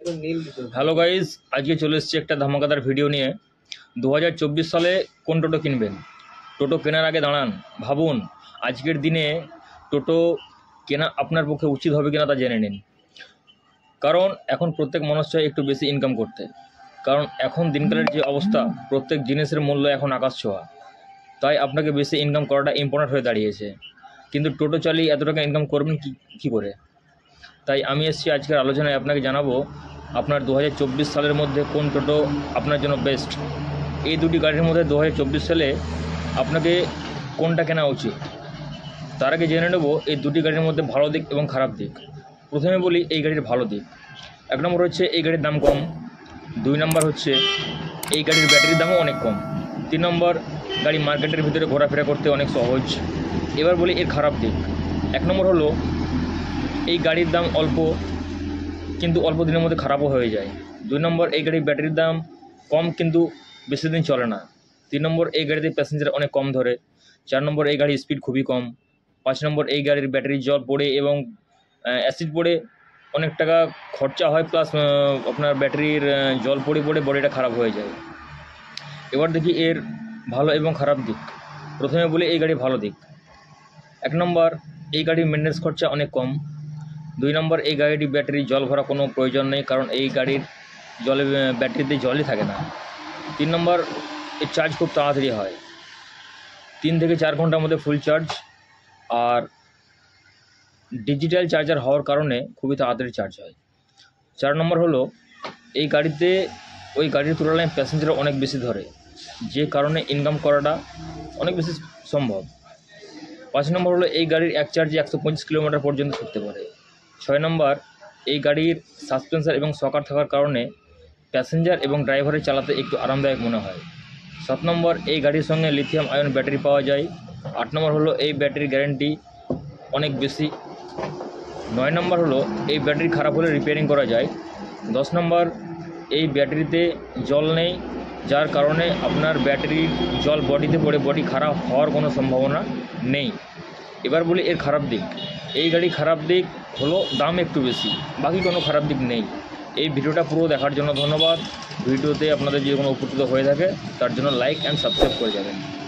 Hello guys, আজকে চলে এসেছি একটা ধামাকাদার ভিডিও নিয়ে। 2024 সালে কোন টোটো কিনবেন? টোটো কেনার আগে দাঁড়ান, ভাবুন আজকের দিনে টোটো কেনা আপনার পক্ষে উচিত হবে কিনা তা জেনে নিন। কারণ এখন প্রত্যেক মানুষ চায় একটু বেশি ইনকাম করতে, কারণ এখন দিনকালের যে অবস্থা, প্রত্যেক জিনিসের মূল্য এখন আকাশ ছোঁয়া। তাই আপনাকে বেশি ইনকাম করাটা ইম্পর্ট্যান্ট হয়ে দাঁড়িয়েছে। কিন্তু টোটো চালিয়ে এত টাকা ইনকাম করবেন কী করে? তাই আমি এসেছি আজকের আলোচনায় আপনাকে জানাবো আপনার 2024 সালের মধ্যে কোন টোটো আপনার জন্য বেস্ট। এই দুটি গাড়ির মধ্যে 2024 সালে আপনাকে কোনটা কেনা উচিত। তার আগে জেনে নেব এই দুটি গাড়ির মধ্যে ভালো দিক এবং খারাপ দিক। প্রথমে বলি এই গাড়ির ভালো দিক। 1 নম্বর হচ্ছে এই গাড়ির দাম কম। 2 নম্বর হচ্ছে এই গাড়ির ব্যাটারির দামও অনেক কম। 3 নম্বর, গাড়ি মার্কেটের ভিতরে ঘোরাফেরা করতে অনেক সহজ। এবার বলি এর খারাপ দিক। 1 নম্বর হলো এই গাড়ির দাম অল্প, কিন্তু অল্প দিনের মধ্যে খারাপও হয়ে যায়। 2 নম্বর, এই গাড়ির ব্যাটারির দাম কম কিন্তু বেশি দিন চলে না। 3 নম্বর, এই গাড়িতে প্যাসেঞ্জার অনেক কম ধরে। 4 নম্বর, এই গাড়ির স্পিড খুবই কম। 5 নম্বর, এই গাড়ির ব্যাটারি জল পড়ে এবং অ্যাসিড পড়ে অনেক টাকা খরচা হয়, প্লাস আপনার ব্যাটারির জল পড়ে বডিটা খারাপ হয়ে যায়। এবার দেখি এর ভালো এবং খারাপ দিক। প্রথমে বলি এই গাড়ির ভালো দিক। 1 নম্বর, এই গাড়ির মেনটেন্যান্স খরচা অনেক কম। 2 নম্বর, এই গাড়িটি ব্যাটারি জল ভরা কোনো প্রয়োজন নেই, কারণ এই গাড়ির ব্যাটারিতে জলই থাকে না। 3 নম্বর, এর চার্জ খুব তাড়াতাড়ি হয়, 3 থেকে 4 ঘন্টার মধ্যে ফুল চার্জ। আর ডিজিটাল চার্জার হওয়ার কারণে খুবই তাড়াতাড়ি চার্জ হয়। 4 নম্বর হলো এই গাড়িতে ওই গাড়ির তুলনায় প্যাসেঞ্জার অনেক বেশি ধরে, যে কারণে ইনকাম করাটা অনেক বেশি সম্ভব। 5 নম্বর হলো এই গাড়ির এক চার্জে 125 কিলোমিটার পর্যন্ত ছুটতে পারে। 6 নম্বর, এই গাড়ির সাসপেন্সার এবং শকার থাকার কারণে প্যাসেঞ্জার এবং ড্রাইভারের চালাতে একটু আরামদায়ক মনে হয়। 7 নম্বর, এই গাড়ির সঙ্গে লিথিয়াম আয়ন ব্যাটারি পাওয়া যায়। 8 নম্বর হলো এই ব্যাটারির গ্যারেন্টি অনেক বেশি। 9 নম্বর হলো এই ব্যাটারি খারাপ হলে রিপেয়ারিং করা যায়। 10 নম্বর, এই ব্যাটারিতে জল নেই, যার কারণে আপনার ব্যাটারির জল বডিতে পড়ে বডি খারাপ হওয়ার কোনো সম্ভাবনা নেই। এবার বলি এর খারাপ দিক। এই গাড়ি খারাপ দিক হলো দাম একটু বেশি, বাকি কোনো খারাপ দিক নেই। এই ভিডিওটা পুরো দেখার জন্য ধন্যবাদ। ভিডিওতে আপনাদের যদি কোনো উপকৃত হয়ে থাকে তার জন্য লাইক অ্যান্ড সাবস্ক্রাইব করে যাবেন।